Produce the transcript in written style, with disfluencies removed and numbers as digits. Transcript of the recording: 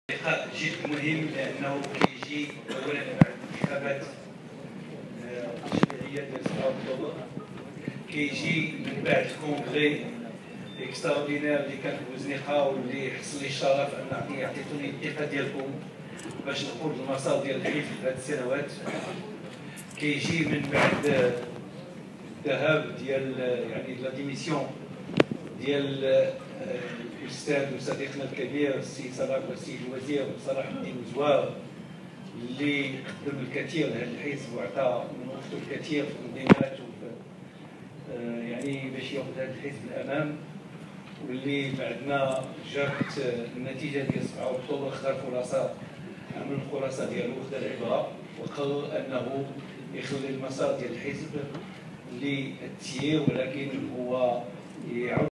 لقاء جد مهم لانه كيجي اولا بعد انتخابات الجمعيه ديال 7 اكتوبر، كيجي من بعد الكونغري اكستراوردينير اللي كان في بوزنيقه واللي حصل لي الشرف ان يعطيتوني الثقه ديالكم باش نقود المسار ديال الحزب في هذه السنوات. كيجي من بعد الذهاب ديال يعني لا ديميسيون ديال الاستاذ وصديقنا الكبير السيد صلاح والسيد الوزير صلاح الدين وزوار، اللي قدم الكثير لهذا الحزب وعطى من وقته الكثير في التنظيمات يعني باش ياخذ هذا الحزب للامام، واللي بعدنا جات النتيجه ديال 7 اكتوبر خدا الخلاصه، عمل الخلاصه ديالو خدا العبره وقرر انه يخلي المسار ديال الحزب للتسيير، ولكن هو يعود